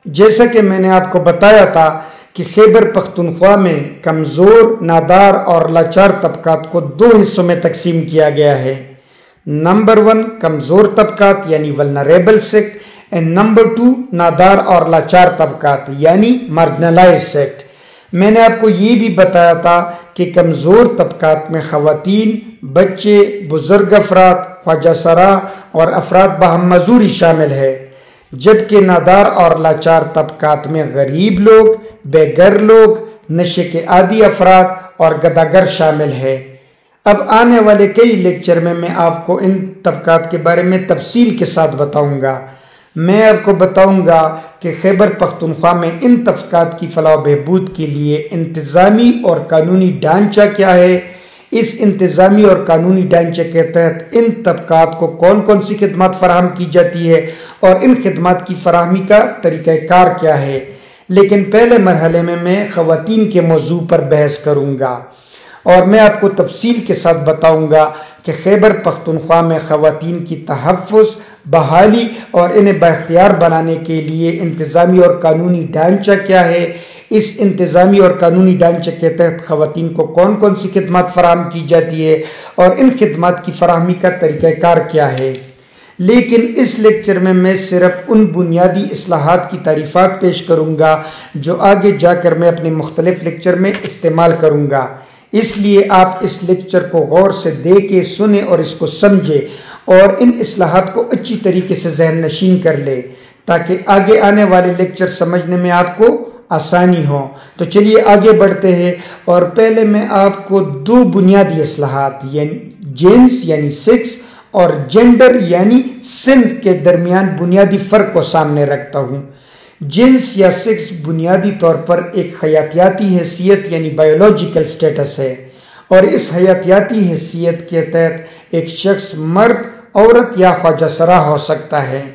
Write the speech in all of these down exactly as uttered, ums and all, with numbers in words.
جیسا کہ میں نے آپ کو بتایا تھا کہ خیبر پختونخوا میں کمزور، نادار اور لاچار طبقات کو دو حصوں میں تقسیم کیا گیا ہے۔ نمبر ون کمزور طبقات یعنی vulnerable sect, and number two نادار اور لاچار طبقات یعنی مارجنلائز سیکٹ۔ میں نے آپ کو یہ بھی بتایا تھا کہ کمزور طبقات میں خواتین، بچے، بزرگ افراد، خواجہ سرا اور افراد باہم معذوری شامل ہے، جبکہ نادار اور لاچار طبقات میں غریب لوگ، بے گھر لوگ، نشے کے عادی افراد اور گداگر شامل ہے۔ اب آنے والے کئی لیکچر میں میں آپ کو ان طبقات کے بارے میں تفصیل کے ساتھ بتاؤں گا۔ میں آپ کو بتاؤں گا کہ خیبر پختونخوا میں ان طبقات کی فلاح و بہبود کے لیے انتظامی اور قانونی ڈھانچہ کیا ہے، اس انتظامی اور قانونی ڈھانچے کے تحت ان طبقات کو کون کون سی خدمات فراہم کی جاتی ہے اور ان خدمات کی فراہمی کا طریقہ کار کیا ہے۔ لیکن پہلے مرحلے میں میں خواتین کے موضوع پر بحث کروں گا اور میں آپ کو تفصیل کے ساتھ بتاؤں گا کہ خیبر پختونخوا میں خواتین کی تحفظ، بحالی اور انہیں بااختیار بنانے کے لیے انتظامی اور قانونی ڈھانچہ کیا ہے، اس انتظامی اور قانونی ڈھانچے کے تحت خواتین کو کون کون سی خدمات فراہم کی جاتی ہے اور ان خدمات کی فراہمی کا طریقہ کار کیا ہے۔ لیکن اس لیکچر میں میں صرف ان بنیادی اصلاحات کی تعریفات پیش کروں گا جو آگے جا کر میں اپنے مختلف لیکچر میں استعمال کروں گا، اس لیے آپ اس لیکچر کو غور سے دیکھیں، سنیں اور اس کو سمجھیں اور ان اصلاحات کو اچھی طریقے سے ذہن نشین کر لیں تاکہ آگے آنے والے لیکچر سمجھنے میں آپ کو آسانی ہو۔ تو چلیے آگے بڑھتے ہیں اور پہلے میں آپ کو دو بنیادی اصلاحات یعنی جنس یعنی سیکس اور جینڈر یعنی صنف کے درمیان بنیادی فرق کو سامنے رکھتا ہوں۔ جنس یا سیکس بنیادی طور پر ایک حیاتیاتی حیثیت یعنی بایولوجیکل سٹیٹس ہے، اور اس حیاتیاتی حیثیت کے تحت ایک شخص مرد، عورت یا خواجہ سرا ہو سکتا ہے۔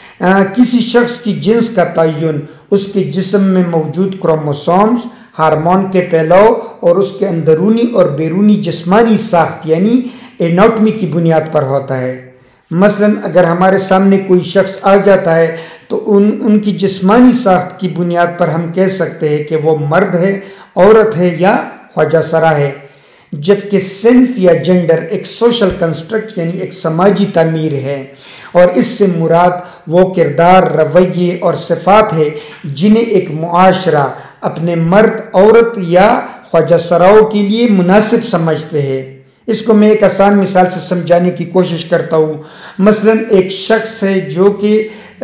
کسی شخص کی جنس کا تعین اس کے جسم میں موجود کروموسومز، ہارمون کے پھیلاؤ اور اس کے اندرونی اور بیرونی جسمانی ساخت یعنی ایناٹمی کی بنیاد پر ہوتا ہے۔ مثلا اگر ہمارے سامنے کوئی شخص آ جاتا ہے تو ان ان کی جسمانی ساخت کی بنیاد پر ہم کہہ سکتے ہیں کہ وہ مرد ہے، عورت ہے یا خواجہ سرا ہے، جبکہ صنف یا جینڈر ایک سوشل کنسٹرکٹ یعنی ایک سماجی تعمیر ہے، اور اس سے مراد وہ کردار، رویے اور صفات ہے جنہیں ایک معاشرہ اپنے مرد، عورت یا خواجہ سراؤں کے لیے مناسب سمجھتے ہیں۔ اس کو میں ایک آسان مثال سے سمجھانے کی کوشش کرتا ہوں۔ مثلا ایک شخص ہے جو کہ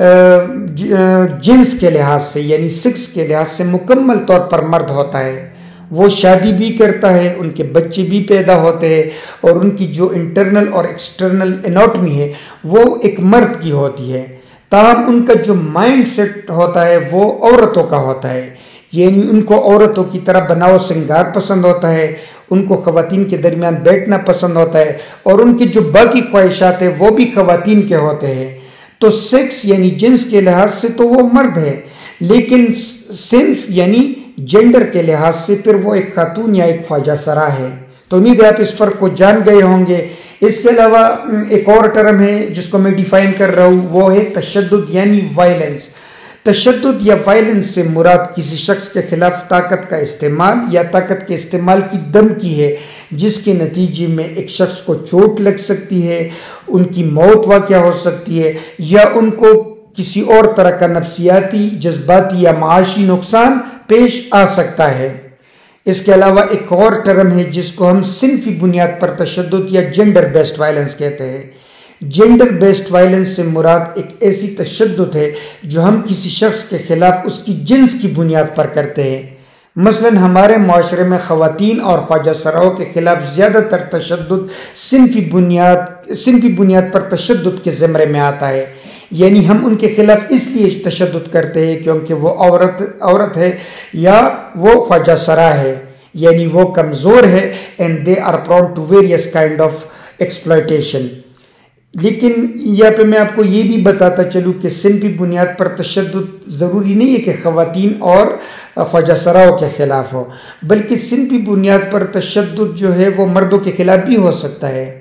جنس کے لحاظ سے یعنی سیکس کے لحاظ سے مکمل طور پر مرد ہوتا ہے، وہ شادی بھی کرتا ہے، ان کے بچے بھی پیدا ہوتے ہیں، اور ان کی جو انٹرنل اور ایکسٹرنل اناٹمی ہے وہ ایک مرد کی ہوتی ہے، تاہم ان کا جو مائنڈ سیٹ ہوتا ہے وہ عورتوں کا ہوتا ہے، یعنی ان کو عورتوں کی طرح بناؤ سنگار پسند ہوتا ہے، ان کو خواتین کے درمیان بیٹھنا پسند ہوتا ہے، اور ان کی جو باقی خواہشات ہیں وہ بھی خواتین کے ہوتے ہیں۔ تو سیکس یعنی جنس کے لحاظ سے تو وہ مرد ہے، لیکن صنف یعنی جینڈر کے لحاظ سے پھر وہ ایک خاتون یا ایک خواجہ سرا ہے۔ تو امید ہے آپ اس فرق کو جان گئے ہوں گے۔ اس کے علاوہ ایک اور ٹرم ہے جس کو میں ڈیفائن کر رہا ہوں، وہ ہے تشدد یعنی وائلنس۔ تشدد یا وائلنس سے مراد کسی شخص کے خلاف طاقت کا استعمال یا طاقت کے استعمال کی دھمکی ہے جس کے نتیجے میں ایک شخص کو چوٹ لگ سکتی ہے، ان کی موت واقع ہو سکتی ہے، یا ان کو کسی اور طرح کا نفسیاتی، جذباتی یا معاشی نقصان پیش آ سکتا ہے۔ اس کے علاوہ ایک اور ٹرم ہے جس کو ہم صنفی بنیاد پر تشدد یا جینڈر بیسڈ وائلنس کہتے ہیں۔ جینڈر بیسڈ وائلنس سے مراد ایک ایسی تشدد ہے جو ہم کسی شخص کے خلاف اس کی جنس کی بنیاد پر کرتے ہیں۔ مثلا ہمارے معاشرے میں خواتین اور خواجہ سراؤں کے خلاف زیادہ تر تشدد صنفی بنیاد صنفی بنیاد پر تشدد کے زمرے میں آتا ہے، یعنی ہم ان کے خلاف اس لیے تشدد کرتے ہیں کیونکہ وہ عورت عورت ہے یا وہ خواجہ سرا ہے، یعنی وہ کمزور ہے and they are prone to various kind of exploitation. لیکن یہاں پہ میں آپ کو یہ بھی بتاتا چلوں کہ صنفی بنیاد پر تشدد ضروری نہیں ہے کہ خواتین اور خواجہ سراؤں کے خلاف ہو، بلکہ صنفی بنیاد پر تشدد جو ہے وہ مردوں کے خلاف بھی ہو سکتا ہے۔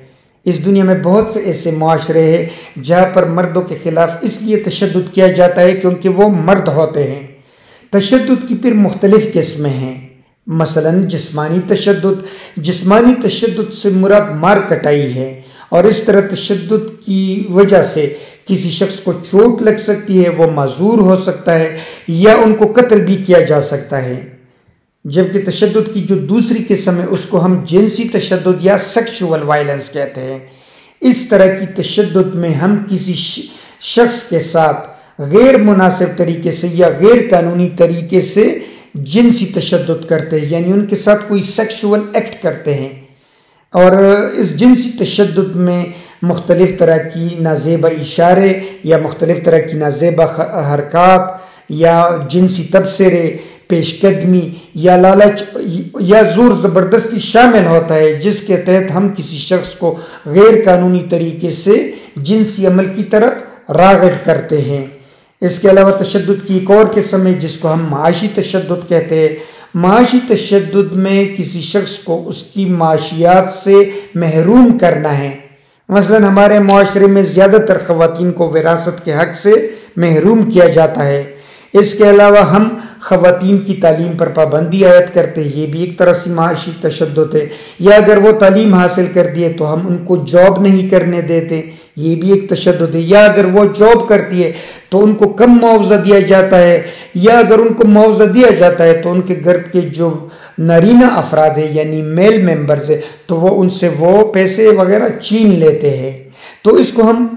اس دنیا میں بہت سے ایسے معاشرے ہیں جہاں پر مردوں کے خلاف اس لیے تشدد کیا جاتا ہے کیونکہ وہ مرد ہوتے ہیں۔ تشدد کی پھر مختلف قسمیں ہیں، مثلا جسمانی تشدد۔ جسمانی تشدد سے مراد مار کٹائی ہے، اور اس طرح تشدد کی وجہ سے کسی شخص کو چوٹ لگ سکتی ہے، وہ معذور ہو سکتا ہے یا ان کو قتل بھی کیا جا سکتا ہے۔ جبکہ تشدد کی جو دوسری قسم ہے اس کو ہم جنسی تشدد یا سیکشول وائلنس کہتے ہیں۔ اس طرح کی تشدد میں ہم کسی شخص کے ساتھ غیر مناسب طریقے سے یا غیر قانونی طریقے سے جنسی تشدد کرتے ہیں، یعنی ان کے ساتھ کوئی سیکشول ایکٹ کرتے ہیں۔ اور اس جنسی تشدد میں مختلف طرح کی نازیبا اشارے یا مختلف طرح کی نازیبا حرکات یا جنسی تبصرے، پیش قدمی یا لالچ یا زور زبردستی شامل ہوتا ہے، جس کے تحت ہم کسی شخص کو غیر قانونی طریقے سے جنسی عمل کی طرف راغب کرتے ہیں۔ اس کے علاوہ تشدد کی ایک اور قسم ہے جس کو ہم معاشی تشدد کہتے ہیں۔ معاشی تشدد میں کسی شخص کو اس کی معاشیات سے محروم کرنا ہے۔ مثلا ہمارے معاشرے میں زیادہ تر خواتین کو وراثت کے حق سے محروم کیا جاتا ہے۔ اس کے علاوہ ہم خواتین کی تعلیم پر پابندی عائد کرتے ہیں، یہ بھی ایک طرح سے معاشی تشدد ہے۔ یا اگر وہ تعلیم حاصل کر دیے تو ہم ان کو جاب نہیں کرنے دیتے، یہ بھی ایک تشدد ہے۔ یا اگر وہ جاب کرتی ہے تو ان کو کم معاوضہ دیا جاتا ہے، یا اگر ان کو معاوضہ دیا جاتا ہے تو ان کے گھر کے جو نارینہ افراد ہیں یعنی میل ممبرز ہیں تو وہ ان سے وہ پیسے وغیرہ چھین لیتے ہیں۔ تو اس کو ہم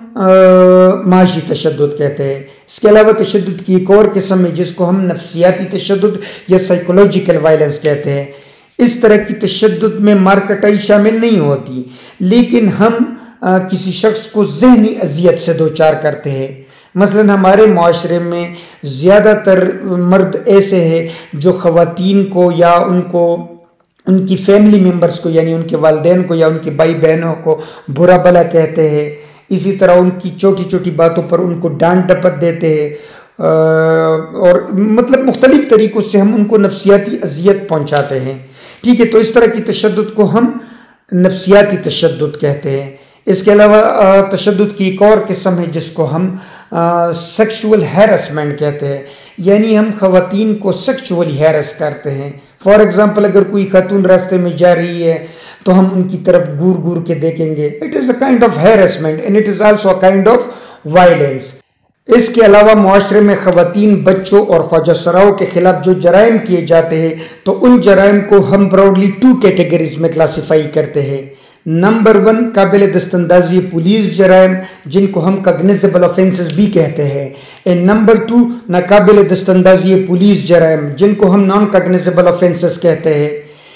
معاشی تشدد کہتے ہیں۔ اس کے علاوہ تشدد کی ایک اور قسم ہے جس کو ہم نفسیاتی تشدد یا سائیکولوجیکل وائلنس کہتے ہیں۔ اس طرح کی تشدد میں مار کٹائی شامل نہیں ہوتی، لیکن ہم کسی شخص کو ذہنی اذیت سے دوچار کرتے ہیں۔ مثلا ہمارے معاشرے میں زیادہ تر مرد ایسے ہیں جو خواتین کو یا ان کو ان کی فیملی ممبرز کو یعنی ان کے والدین کو یا ان کے بھائی بہنوں کو برا بھلا کہتے ہیں، اسی طرح ان کی چھوٹی چھوٹی باتوں پر ان کو ڈانٹ ڈپٹ دیتے ہیں، اور مطلب مختلف طریقوں سے ہم ان کو نفسیاتی اذیت پہنچاتے ہیں۔ ٹھیک ہے، تو اس طرح کی تشدد کو ہم نفسیاتی تشدد کہتے ہیں۔ اس کے علاوہ تشدد کی ایک اور قسم ہے جس کو ہم سیکشول ہیرسمنٹ کہتے ہیں، یعنی ہم خواتین کو سیکشولی ہیرس کرتے ہیں۔ فار ایگزامپل اگر کوئی خاتون راستے میں جا رہی ہے تو ہم ان کی طرف گور گور کے دیکھیں گے، it is a kind of harassment and it is also a kind of violence. اس کے علاوہ معاشرے میں خواتین، بچوں اور خواجہ سراؤں کے خلاف جو جرائم کیے جاتے ہیں تو ان جرائم کو ہم براڈلی ٹو کیٹیگریز میں کلاسیفائی کرتے ہیں۔ نمبر ون، قابل دستاندازی پولیس جرائم جن کو ہم کاگنیزیبل آفینسز بھی کہتے ہیں، اینڈ نمبر ٹو، ناقابل دستاندازی پولیس جرائم جن کو ہم نان کاگنیزیبل آفینسز کہتے ہیں۔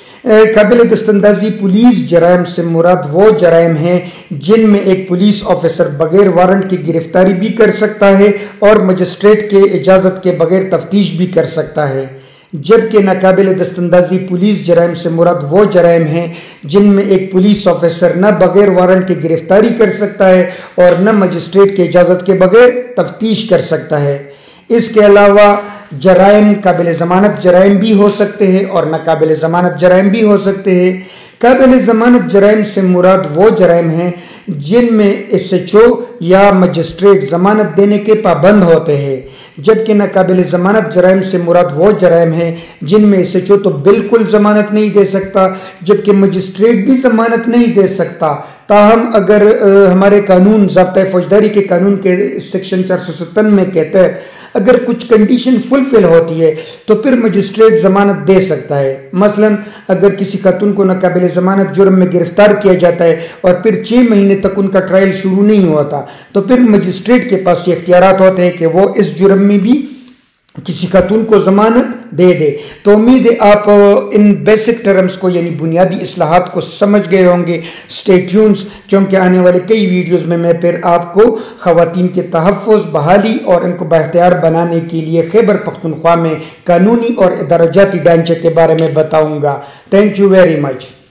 قابل دستاندازی پولیس جرائم سے مراد وہ جرائم ہیں جن میں ایک پولیس آفیسر بغیر وارنٹ کی گرفتاری بھی کر سکتا ہے اور مجسٹریٹ کے اجازت کے بغیر تفتیش بھی کر سکتا ہے، جبکہ ناقابل دستاندازی پولیس جرائم سے مراد وہ جرائم ہیں جن میں ایک پولیس آفیسر نہ بغیر وارنٹ کی گرفتاری کر سکتا ہے اور نہ مجسٹریٹ کے اجازت کے بغیر تفتیش کر سکتا ہے۔ اس کے علاوہ جرائم قابل ضمانت جرائم بھی ہو سکتے ہیں اور ناقابل ضمانت جرائم بھی ہو سکتے ہیں۔ قابل ضمانت جرائم سے مراد وہ جرائم ہیں جن میں ایس ایچ او یا مجسٹریٹ ضمانت دینے کے پابند ہوتے ہیں، جبکہ ناقابل ضمانت جرائم سے مراد وہ جرائم ہیں جن میں ایس ایچ او تو بالکل ضمانت نہیں دے سکتا جبکہ مجسٹریٹ بھی ضمانت نہیں دے سکتا۔ تاہم اگر ہمارے قانون ضابطۂ فوجداری کے قانون کے سیکشن چار سو ستن میں کہتا ہے اگر کچھ کنڈیشن فلفل ہوتی ہے تو پھر مجسٹریٹ ضمانت دے سکتا ہے۔ مثلا اگر کسی خاتون کو ناقابل ضمانت جرم میں گرفتار کیا جاتا ہے اور پھر چھ مہینے تک ان کا ٹرائل شروع نہیں ہوتا تو پھر مجسٹریٹ کے پاس یہ اختیارات ہوتے ہیں کہ وہ اس جرم میں بھی کسی خاتون کو ضمانت دے دے۔ تو امید ہے آپ ان بیسک ٹرمز کو یعنی بنیادی اصلاحات کو سمجھ گئے ہوں گے۔ اسٹے ٹیونز، کیونکہ آنے والے کئی ویڈیوز میں میں پھر آپ کو خواتین کے تحفظ، بحالی اور ان کو بااختیار بنانے کے لیے خیبر پختونخوا میں قانونی اور ادارہ جاتی ڈھانچے کے بارے میں بتاؤں گا۔ Thank you very much.